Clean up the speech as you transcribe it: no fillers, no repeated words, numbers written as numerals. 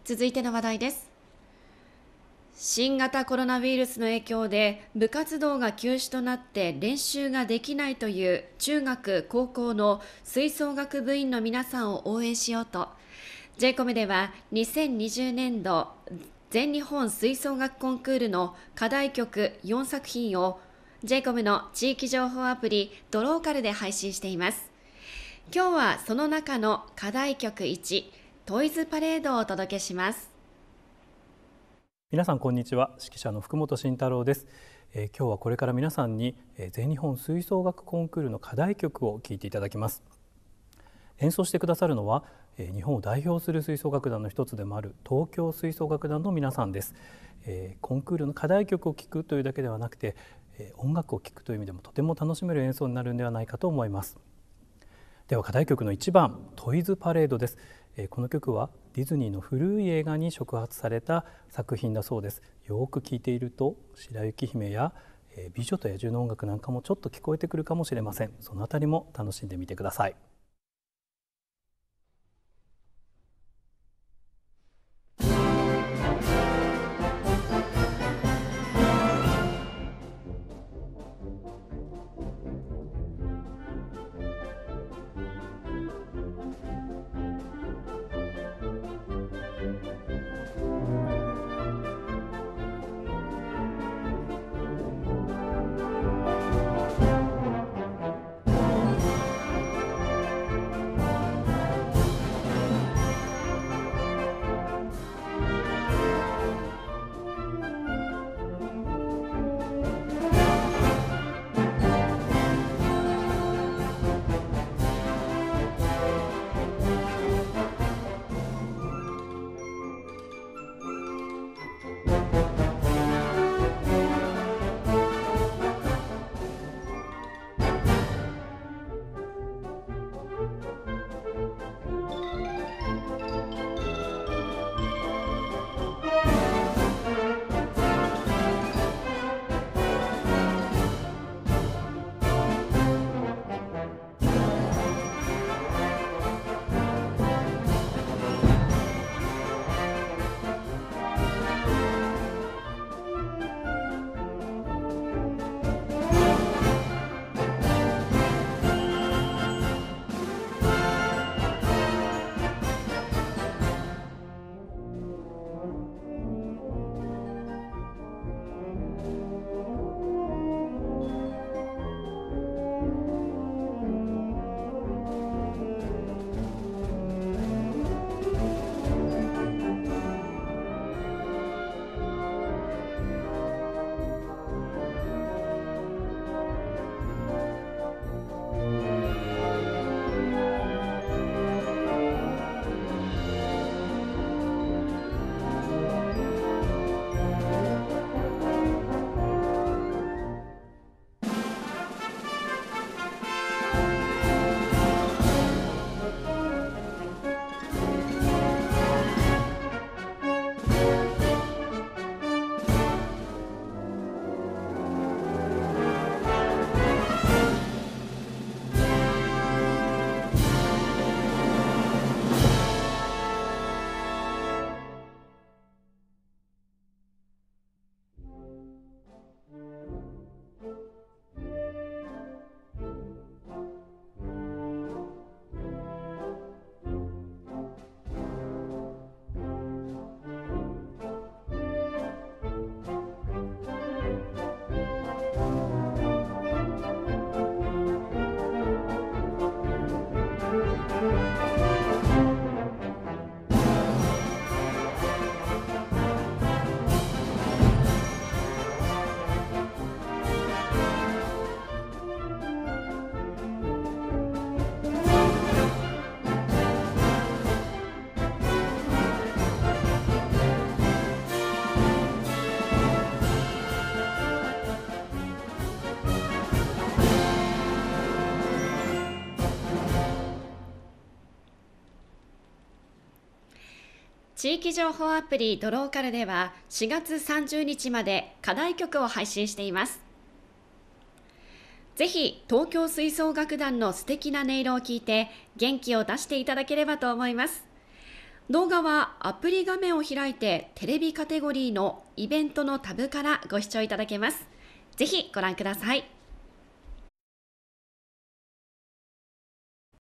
続いての話題です。新型コロナウイルスの影響で部活動が休止となって練習ができないという中学・高校の吹奏楽部員の皆さんを応援しようと J-COM では2020年度全日本吹奏楽コンクールの課題曲4作品を J-COM の地域情報アプリドローカルで配信しています。今日はその中の課題曲1トイズパレードをお届けします。 皆さんこんにちは。指揮者の福本慎太郎です。今日はこれから皆さんに全日本吹奏楽コンクールの課題曲を聴いていただきます。演奏してくださるのは日本を代表する吹奏楽団の一つでもある東京吹奏楽団の皆さんです。コンクールの課題曲を聴くというだけではなくて音楽を聴くという意味でもとても楽しめる演奏になるのではないかと思います。では課題曲の1番トイズパレードです。この曲はディズニーの古い映画に触発された作品だそうです。よく聴いていると白雪姫や美女と野獣の音楽なんかもちょっと聞こえてくるかもしれません。そのあたりも楽しんでみてください。 地域情報アプリドローカルでは4月30日まで課題曲を配信しています。ぜひ東京吹奏楽団の素敵な音色を聞いて元気を出していただければと思います。 動画はアプリ画面を開いてテレビカテゴリーのイベントのタブからご視聴いただけます。ぜひご覧ください。